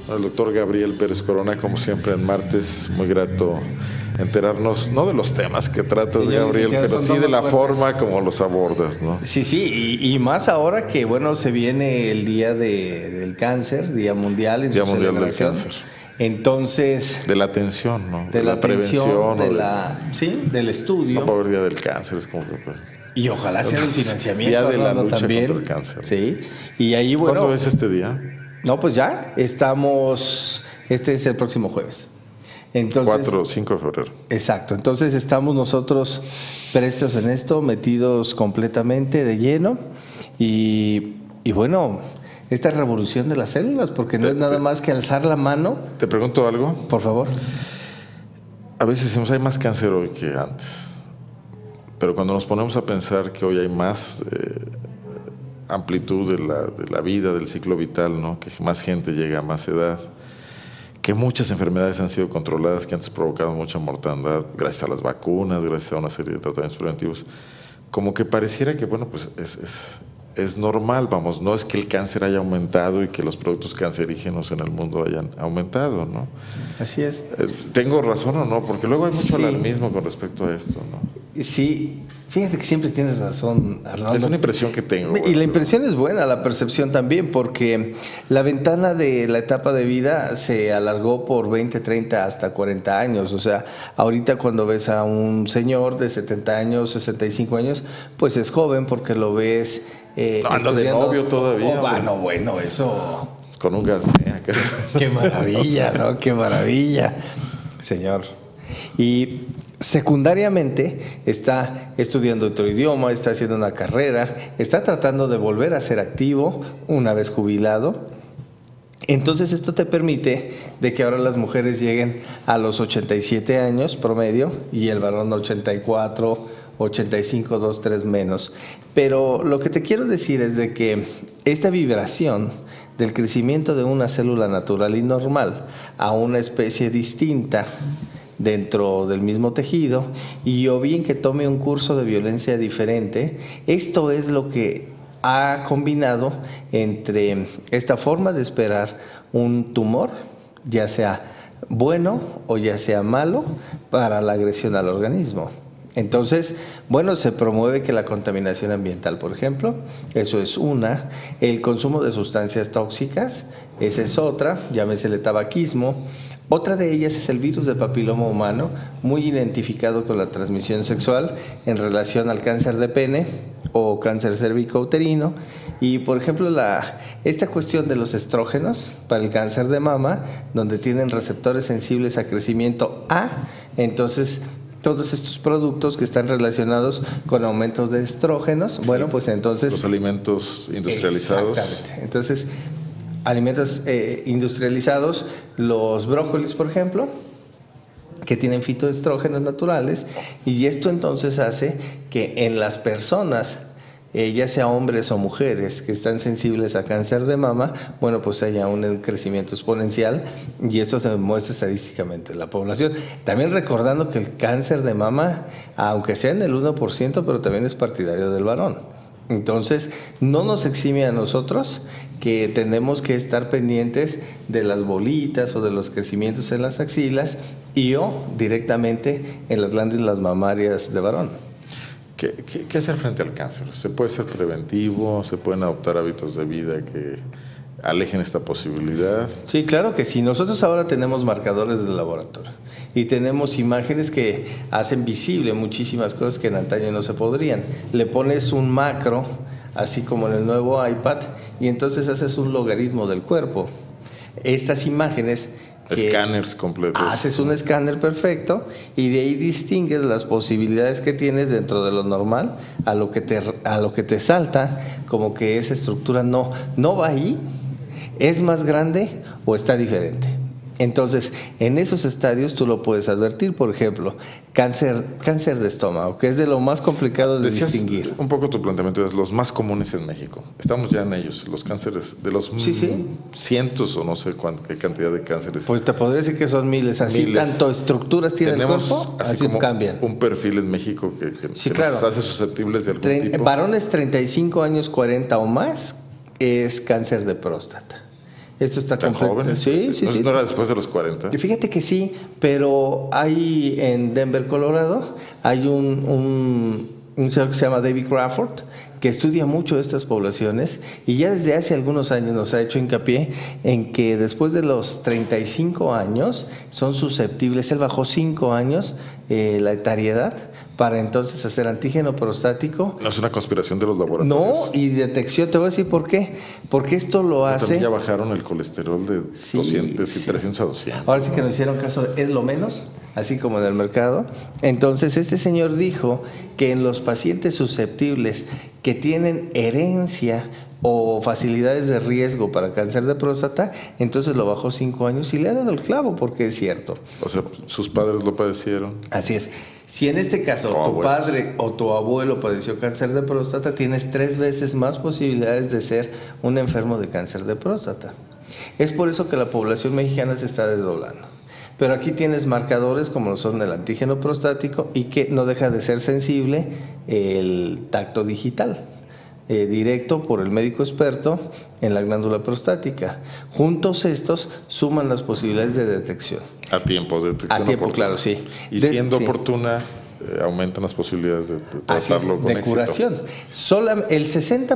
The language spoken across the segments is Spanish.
El doctor Gabriel Pérez Corona, como siempre en martes, muy grato enterarnos, no de los temas que tratas, Señor Gabriel, pero son sí de la fuertes. forma como los abordas, ¿no? Sí, y más ahora que, bueno, se viene el Día del Cáncer, Día Mundial. Día Mundial del Cáncer. Entonces... De la atención, ¿no? De la prevención, sí, del estudio. No para ver Día del Cáncer, es como que... Pues, y ojalá sea el financiamiento. Día de la lucha también. contra el cáncer. Sí, y ahí, bueno... ¿Cuándo es este día? No, pues ya estamos, este es el próximo jueves. Entonces, 4 o 5 de febrero. Exacto, entonces estamos nosotros prestos en esto, metidos completamente de lleno y bueno, esta revolución de las células, porque no es nada más que alzar la mano. ¿Te pregunto algo? Por favor. A veces decimos hay más cáncer hoy que antes, pero cuando nos ponemos a pensar que hoy hay más... amplitud de la vida, del ciclo vital, ¿no? Que más gente llega a más edad, que muchas enfermedades han sido controladas que antes provocaban mucha mortandad gracias a las vacunas, gracias a una serie de tratamientos preventivos, como que pareciera que, bueno, pues es normal, vamos, no es que el cáncer haya aumentado y que los productos cancerígenos en el mundo hayan aumentado, ¿no? Así es. ¿Tengo razón o no? Porque luego hay mucho alarmismo con respecto a esto, ¿no? Sí, fíjate que siempre tienes razón, Arnoldo. Es una impresión que tengo. Y la impresión es buena, la percepción también, porque la ventana de la etapa de vida se alargó por 20, 30, hasta 40 años. O sea, ahorita cuando ves a un señor de 70 años, 65 años, pues es joven porque lo ves... ando de novio todavía. Bueno, eso... Con un gas. Qué maravilla, ¿no? Qué maravilla, señor. Y secundariamente está estudiando otro idioma, está haciendo una carrera, está tratando de volver a ser activo una vez jubilado. Entonces esto te permite de que ahora las mujeres lleguen a los 87 años promedio y el varón 84, 85, 2, 3 menos. Pero lo que te quiero decir es de que esta vibración del crecimiento de una célula natural y normal a una especie distinta dentro del mismo tejido, y o bien que tome un curso de violencia diferente, esto es lo que ha combinado entre esta forma de esperar un tumor, ya sea bueno o ya sea malo, para la agresión al organismo. Entonces, bueno, se promueve que la contaminación ambiental, por ejemplo, eso es una. El consumo de sustancias tóxicas, esa es otra, llámese el tabaquismo. Otra de ellas es el virus del papiloma humano, muy identificado con la transmisión sexual en relación al cáncer de pene o cáncer cervicouterino. Y, por ejemplo, esta cuestión de los estrógenos para el cáncer de mama, donde tienen receptores sensibles a crecimiento A, entonces... todos estos productos que están relacionados con aumentos de estrógenos, bueno, pues entonces... Los alimentos industrializados. Exactamente. Entonces, alimentos industrializados, los brócolis, por ejemplo, que tienen fitoestrógenos naturales, y esto entonces hace que en las personas, ya sea hombres o mujeres que están sensibles a cáncer de mama, bueno, pues haya un crecimiento exponencial, y esto se demuestra estadísticamente en la población. También recordando que el cáncer de mama, aunque sea en el 1%, pero también es partidario del varón. Entonces, no nos exime a nosotros que tenemos que estar pendientes de las bolitas o de los crecimientos en las axilas y o directamente en las glándulas mamarias de varón. ¿Qué hacer frente al cáncer? ¿Se puede ser preventivo? ¿Se pueden adoptar hábitos de vida que alejen esta posibilidad? Sí, claro que sí. Nosotros ahora tenemos marcadores del laboratorio y tenemos imágenes que hacen visible muchísimas cosas que en antaño no se podrían. Le pones un macro, así como en el nuevo iPad, y entonces haces un logaritmo del cuerpo. Estas imágenes... Escáneres completos. Haces un escáner perfecto y de ahí distingues las posibilidades que tienes dentro de lo normal a lo que te salta, como que esa estructura no va ahí, es más grande o está diferente. Entonces, en esos estadios tú lo puedes advertir. Por ejemplo, cáncer de estómago, que es de lo más complicado de distinguir. Un poco tu planteamiento es los más comunes en México. Estamos ya en ellos, los cánceres de los cientos o no sé qué cantidad de cánceres. Pues te podría decir que son miles. Así tanto estructuras tiene el cuerpo, así como cambian. Un perfil en México que claro, nos hace susceptibles de algún tipo. Varones 35 años, 40 o más, es cáncer de próstata. Esto está ¿Tan completo. jóvenes? Sí, sí, sí. ¿No era después de los 40? Y fíjate que sí, pero hay en Denver, Colorado, hay un señor que se llama David Crawford, que estudia mucho estas poblaciones y ya desde hace algunos años nos ha hecho hincapié en que después de los 35 años son susceptibles, él bajó 5 años la etariedad para entonces hacer antígeno prostático. No es una conspiración de los laboratorios. No, y detección, te voy a decir por qué. Porque esto lo hace... También ya bajaron el colesterol de 300 a 200. Ahora sí que nos hicieron caso de, es lo menos, así como en el mercado. Entonces este señor dijo que en los pacientes susceptibles que tienen herencia o facilidades de riesgo para cáncer de próstata, entonces lo bajó 5 años y le ha dado el clavo, porque es cierto. O sea, sus padres lo padecieron. Así es. Si en este caso tu padre o tu abuelo padeció cáncer de próstata, tienes 3 veces más posibilidades de ser un enfermo de cáncer de próstata. Es por eso que la población mexicana se está desdoblando. Pero aquí tienes marcadores como lo son el antígeno prostático y que no deja de ser sensible el tacto digital. Directo por el médico experto en la glándula prostática. Juntos estos suman las posibilidades de detección. A tiempo, de detección. A tiempo, oportuna. claro, sí. Y siendo oportuna, aumentan las posibilidades de tratarlo con de éxito. curación. El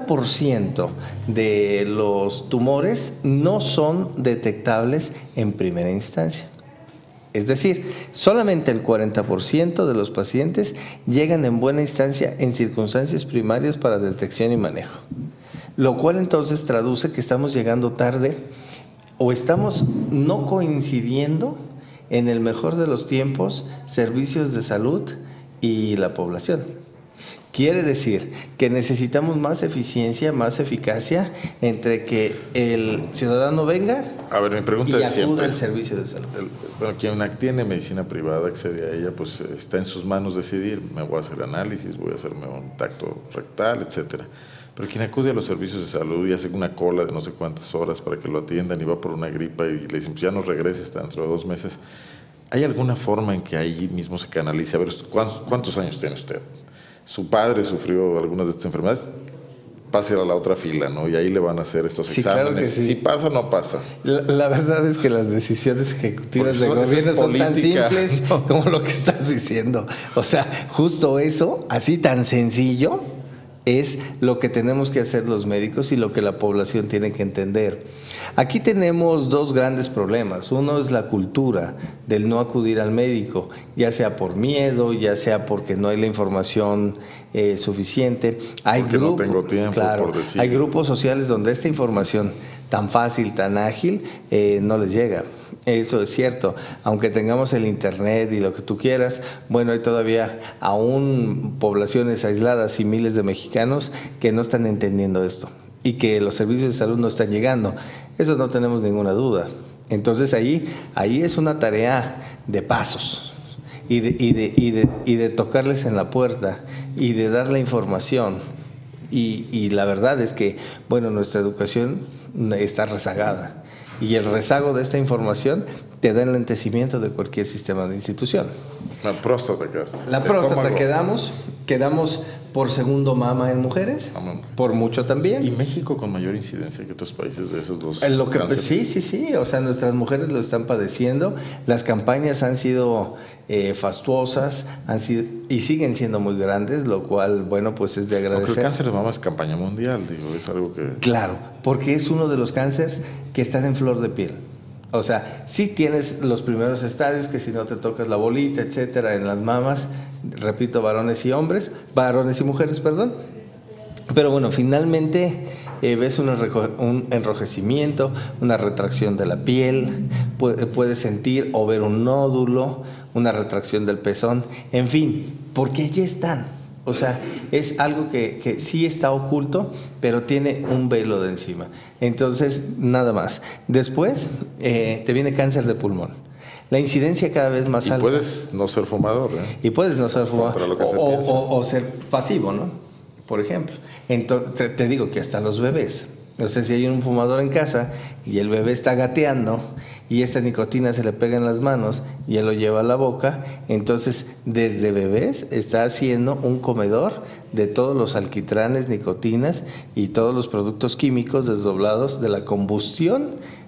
60% de los tumores no son detectables en primera instancia. Es decir, solamente el 40% de los pacientes llegan en buena instancia en circunstancias primarias para detección y manejo. Lo cual entonces traduce que estamos llegando tarde o estamos no coincidiendo en el mejor de los tiempos servicios de salud y la población. Quiere decir que necesitamos más eficiencia, más eficacia entre que el ciudadano venga mi pregunta y es siempre, acuda al servicio de salud. Quien tiene medicina privada, accede a ella, pues está en sus manos decidir, me voy a hacer análisis, voy a hacerme un tacto rectal, etcétera. Pero quien acude a los servicios de salud y hace una cola de no sé cuántas horas para que lo atiendan y va por una gripa y le dicen, pues ya no regrese hasta dentro de 2 meses, ¿hay alguna forma en que ahí mismo se canalice? A ver, ¿cuántos años tiene usted? Su padre sufrió algunas de estas enfermedades, pase a la otra fila, ¿no? Y ahí le van a hacer estos exámenes. Claro que sí. Si pasa o no pasa. La verdad es que las decisiones ejecutivas de gobierno son tan simples como lo que estás diciendo. O sea, justo eso, así tan sencillo, es lo que tenemos que hacer los médicos y lo que la población tiene que entender. Aquí tenemos 2 grandes problemas. Uno es la cultura del no acudir al médico, ya sea por miedo, ya sea porque no hay la información suficiente. Hay grupos, no tengo tiempo, claro, por decir. Hay grupos sociales donde esta información tan fácil, tan ágil, no les llega. Eso es cierto, aunque tengamos el internet y lo que tú quieras, bueno, hay todavía aún poblaciones aisladas y miles de mexicanos que no están entendiendo esto y que los servicios de salud no están llegando. Eso no tenemos ninguna duda. Entonces ahí es una tarea de pasos y de tocarles en la puerta y de dar la información. Y la verdad es que, bueno, nuestra educación está rezagada. Y el rezago de esta información te da el enlentecimiento de cualquier sistema de institución. La próstata quedaste. La próstata quedamos por segundo mama en mujeres, por mucho también. ¿Y México con mayor incidencia que otros países de esos dos? Sí, o sea, nuestras mujeres lo están padeciendo. Las campañas han sido fastuosas, y siguen siendo muy grandes, lo cual, bueno, pues es de agradecer. Porque el cáncer de mama es campaña mundial, digo, es algo que... Claro, porque es uno de los cánceres que están en flor de piel. O sea, sí tienes los primeros estadios, que si no te tocas la bolita, etcétera, en las mamas, repito, varones y mujeres, perdón. Pero bueno, finalmente ves un enrojecimiento, una retracción de la piel, puedes sentir o ver un nódulo, una retracción del pezón, en fin, porque allí están. O sea, es algo que sí está oculto, pero tiene un velo de encima. Entonces, nada más. Después, te viene cáncer de pulmón. La incidencia cada vez más alta. Y puedes no ser fumador, ¿eh? Y puedes no ser fumador. O ser pasivo, ¿no? Por ejemplo. Entonces, te digo que hasta los bebés. O sea, si hay un fumador en casa y el bebé está gateando y esta nicotina se le pega en las manos y él lo lleva a la boca, entonces desde bebés está haciendo un comedor de todos los alquitranes, nicotinas y todos los productos químicos desdoblados de la combustión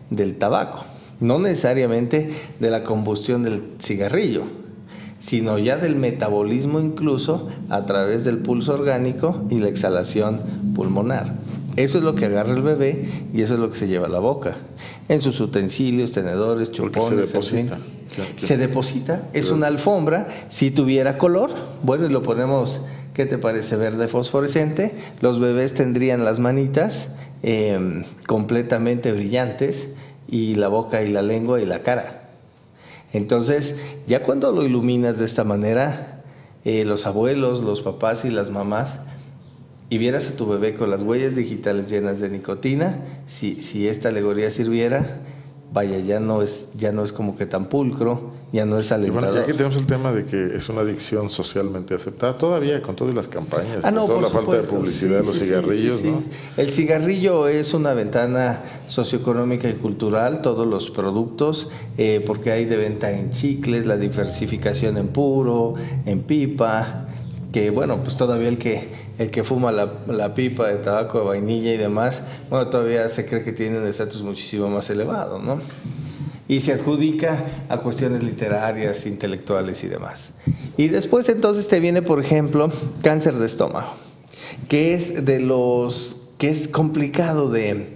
del tabaco, no necesariamente de la combustión del cigarrillo, sino ya del metabolismo incluso a través del pulso orgánico y la exhalación pulmonar. Eso es lo que agarra el bebé y eso es lo que se lleva a la boca, en sus utensilios, tenedores, chupones. Se deposita. En fin. Se deposita, es una alfombra. Si tuviera color, bueno, y lo ponemos, ¿qué te parece? Verde fosforescente. Los bebés tendrían las manitas completamente brillantes y la boca y la lengua y la cara. Entonces, ya cuando lo iluminas de esta manera, los abuelos, los papás y las mamás, y vieras a tu bebé con las huellas digitales llenas de nicotina, si esta alegoría sirviera, vaya, ya no es como que tan pulcro, ya no es alentador. Y bueno, ya que tenemos el tema de que es una adicción socialmente aceptada, todavía con todas las campañas, no, con toda la supuesto. falta de publicidad de los cigarrillos, ¿no? El cigarrillo es una ventana socioeconómica y cultural, todos los productos, porque hay de venta en chicles, la diversificación en puro, en pipa, que bueno, pues todavía el que fuma la pipa de tabaco de vainilla y demás, bueno, todavía se cree que tiene un estatus muchísimo más elevado, ¿no? Y se adjudica a cuestiones literarias, intelectuales y demás. Y después entonces te viene, por ejemplo, cáncer de estómago, que es que es complicado de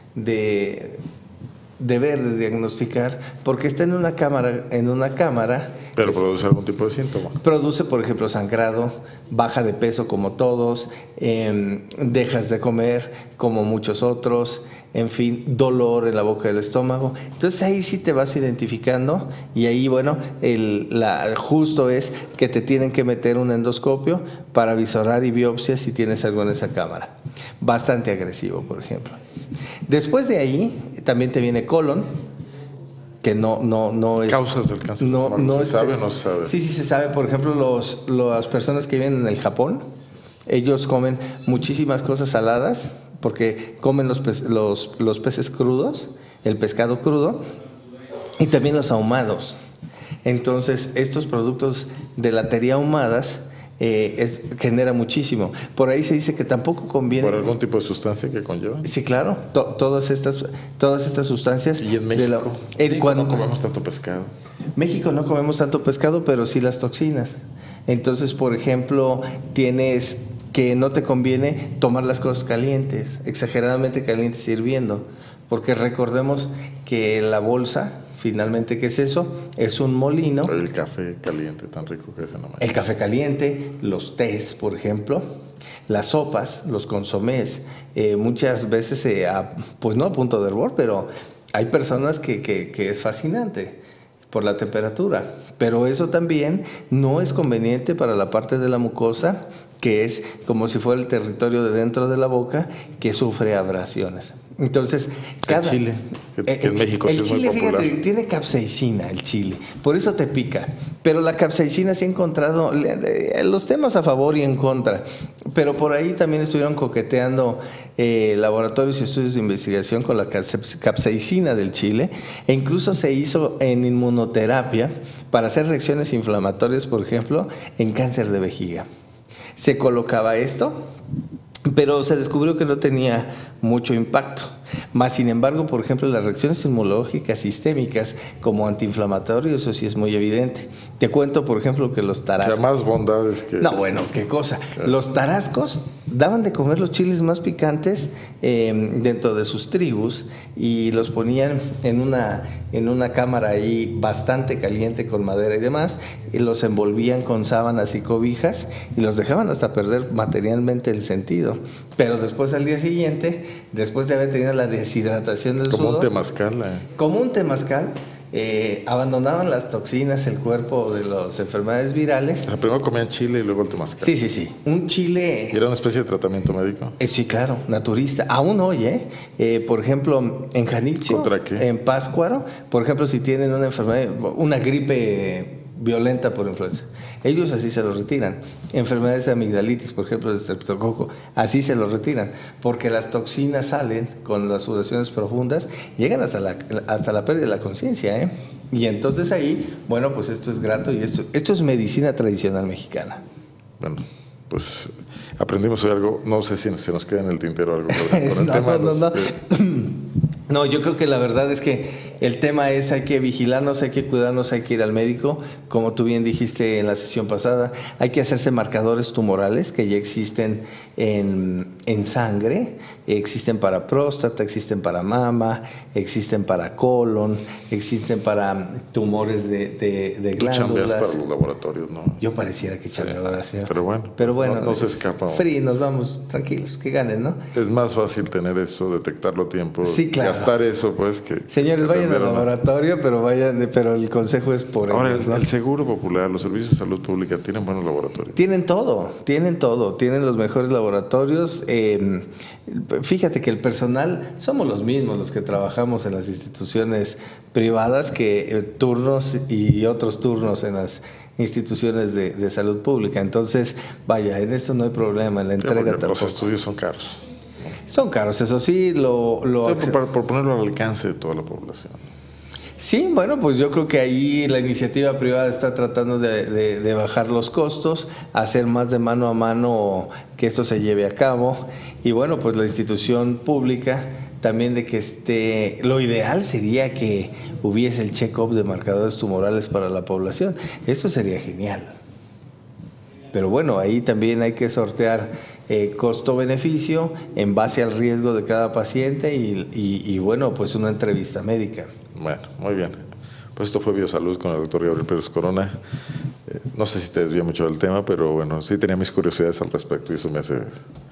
ver, de diagnosticar, porque está en una cámara. Pero produce algún tipo de síntoma. Produce, por ejemplo, sangrado, baja de peso como todos, dejas de comer como muchos otros, en fin, dolor en la boca del estómago. Entonces ahí sí te vas identificando y ahí, bueno, justo es que te tienen que meter un endoscopio para visorar y biopsia si tienes algo en esa cámara. Bastante agresivo, por ejemplo. Después de ahí también te viene colon, que no es... ¿Causas del cáncer? ¿Se sabe o no se sabe? Sí, se sabe. Por ejemplo, las personas que viven en el Japón, ellos comen muchísimas cosas saladas porque comen los peces crudos, el pescado crudo y también los ahumados. Entonces, estos productos de latería ahumadas genera muchísimo. Por ahí se dice que tampoco conviene. ¿Por algún tipo de sustancia que conlleva? Sí, claro. Todas estas sustancias. ¿Y en México? No comemos tanto pescado. México no comemos tanto pescado, pero sí las toxinas. Entonces, por ejemplo, tienes que no te conviene tomar las cosas calientes, exageradamente calientes hirviendo, porque recordemos que la bolsa, finalmente, ¿qué es eso? Es un molino. El café caliente tan rico que es en la mañana. El café caliente, los tés, por ejemplo, las sopas, los consomés, muchas veces, pues no a punto de hervor, pero hay personas que es fascinante por la temperatura, pero eso también no es conveniente para la parte de la mucosa, que es como si fuera el territorio de dentro de la boca, que sufre abrasiones. Entonces, el chile, que en México sí es muy popular. Fíjate, tiene capsaicina el chile, por eso te pica. Pero la capsaicina sí ha encontrado los temas a favor y en contra. Pero por ahí también estuvieron coqueteando laboratorios y estudios de investigación con la capsaicina del chile. E incluso se hizo en inmunoterapia para hacer reacciones inflamatorias, por ejemplo, en cáncer de vejiga. Se colocaba esto, pero se descubrió que no tenía mucho impacto. Más sin embargo, por ejemplo, las reacciones inmunológicas sistémicas como antiinflamatorios, eso sí es muy evidente. Te cuento, por ejemplo, que los tarascos... más bondades que... No, bueno, qué cosa. Claro. Los tarascos daban de comer los chiles más picantes dentro de sus tribus y los ponían en una cámara ahí bastante caliente con madera y demás, y los envolvían con sábanas y cobijas y los dejaban hasta perder materialmente el sentido. Pero después, al día siguiente, después de haber tenido la deshidratación del como sudor, un temazcal. Como un temazcal, abandonaban las toxinas el cuerpo de las enfermedades virales. Primero comían chile y luego el temazcal. Sí. Un chile... ¿Y era una especie de tratamiento médico? Sí, claro, naturista. Aún hoy, por ejemplo, en Janitzio, ¿contra qué? En Pátzcuaro, por ejemplo, si tienen una enfermedad, una gripe violenta por influenza, ellos así se lo retiran. Enfermedades de amigdalitis, por ejemplo, de estreptococo, así se lo retiran, porque las toxinas salen con las sudoraciones profundas, llegan hasta la pérdida de la conciencia, Y entonces ahí, bueno, pues esto es grato y esto es medicina tradicional mexicana. Bueno, pues aprendimos hoy algo, no sé si se nos queda en el tintero algo con el tema. No. No, yo creo que la verdad es que el tema es hay que vigilarnos, hay que cuidarnos, hay que ir al médico, como tú bien dijiste en la sesión pasada, hay que hacerse marcadores tumorales que ya existen en sangre, existen para próstata, existen para mama, existen para colon, existen para tumores de Tú glándulas. chambeas para los laboratorios, ¿no? Yo pareciera que chambeaba, señor. Pero bueno, no se escapa. Free, nos vamos tranquilos, que ganen, ¿no? Es más fácil tener eso, detectarlo a tiempo, Sí, claro. gastar eso, pues, que... Señores, vayan al atender, ¿no? laboratorio, pero el consejo es por Ahora, ellos, ¿no? el Seguro Popular, los servicios de salud pública tienen buenos laboratorios. Tienen todo, tienen los mejores laboratorios. Fíjate que el personal somos los mismos los que trabajamos en las instituciones privadas que turnos y otros turnos en las instituciones de salud pública. Entonces, vaya, en esto no hay problema, en la entrega Los tampoco. estudios son caros. Son caros, eso sí, Por ponerlo al alcance de toda la población. Sí, bueno, pues yo creo que ahí la iniciativa privada está tratando de bajar los costos, hacer más de mano a mano que esto se lleve a cabo. Y bueno, pues la institución pública también de que esté... Lo ideal sería que hubiese el check-up de marcadores tumorales para la población. Eso sería genial. Pero bueno, ahí también hay que sortear costo-beneficio en base al riesgo de cada paciente y bueno, pues una entrevista médica. Bueno, muy bien. Pues esto fue Biosalud con el doctor Gabriel Pérez Corona. No sé si te desvié mucho del tema, pero bueno, sí tenía mis curiosidades al respecto y eso me hace...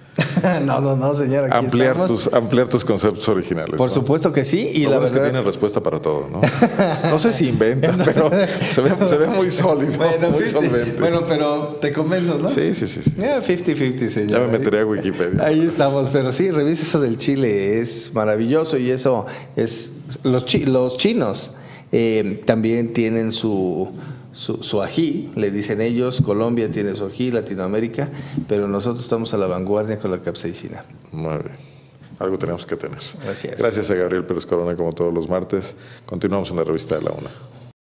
No, señor, aquí ampliar tus conceptos originales. Por ¿no? supuesto que sí. Y Lo la bueno verdad es que tiene respuesta para todo, ¿no? No sé si inventa, pero se ve muy sólido, muy solvente. Bueno, pero te convenzo, ¿no? Sí. 50-50, señor. Ya me meteré a Wikipedia. Ahí estamos, pero sí, revisa eso del chile, es maravilloso y eso es... Los chinos también tienen su ají, le dicen ellos. Colombia tiene su ají, Latinoamérica, pero nosotros estamos a la vanguardia con la capsaicina. Muy bien. Algo tenemos que tener. Gracias. Gracias a Gabriel Pérez Corona, como todos los martes. Continuamos en la revista de la UNA.